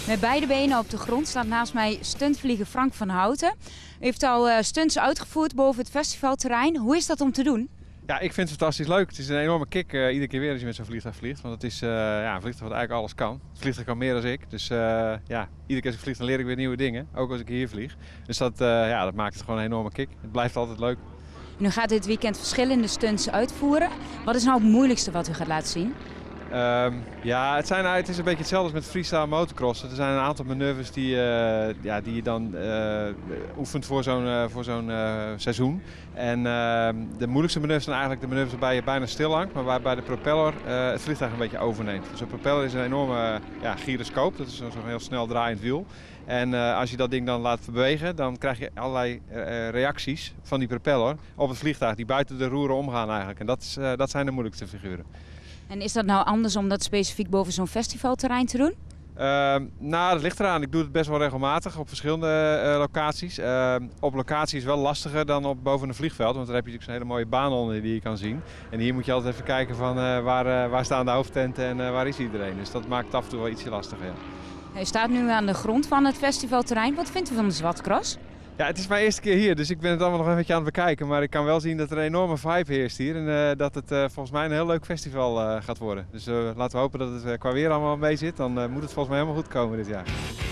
Met beide benen op de grond staat naast mij stuntvlieger Frank van Houten. U heeft al stunts uitgevoerd boven het festivalterrein. Hoe is dat om te doen? Ja, ik vind het fantastisch leuk. Het is een enorme kick iedere keer weer als je met zo'n vliegtuig vliegt. Want het is een vliegtuig wat eigenlijk alles kan. Het vliegtuig kan meer dan ik. Dus iedere keer als ik vlieg dan leer ik weer nieuwe dingen. Ook als ik hier vlieg. Dus dat maakt het gewoon een enorme kick. Het blijft altijd leuk. En u gaat dit weekend verschillende stunts uitvoeren. Wat is nou het moeilijkste wat u gaat laten zien? Het is een beetje hetzelfde als met freestyle motocrossen. Er zijn een aantal manoeuvres die je dan oefent voor zo'n seizoen. En de moeilijkste manoeuvres zijn eigenlijk de manoeuvres waarbij je bijna stil hangt, maar waarbij de propeller het vliegtuig een beetje overneemt. Dus een propeller is een enorme gyroscoop, dat is zo'n heel snel draaiend wiel. En als je dat ding dan laat bewegen, dan krijg je allerlei reacties van die propeller op het vliegtuig die buiten de roeren omgaan eigenlijk. En dat zijn de moeilijkste figuren. En is dat nou anders om dat specifiek boven zo'n festivalterrein te doen? Dat ligt eraan. Ik doe het best wel regelmatig op verschillende locaties. Op locatie is wel lastiger dan boven een vliegveld, want daar heb je natuurlijk zo'n hele mooie baan onder die je kan zien. En hier moet je altijd even kijken van waar staan de hoofdtenten en waar is iedereen. Dus dat maakt het af en toe wel ietsje lastiger. Ja. Hij staat nu aan de grond van het festivalterrein. Wat vindt u van de Zwartcross? Ja, het is mijn eerste keer hier, dus ik ben het allemaal nog een beetje aan het bekijken. Maar ik kan wel zien dat er een enorme vibe heerst hier en dat het volgens mij een heel leuk festival gaat worden. Dus laten we hopen dat het qua weer allemaal mee zit. Dan moet het volgens mij helemaal goed komen dit jaar.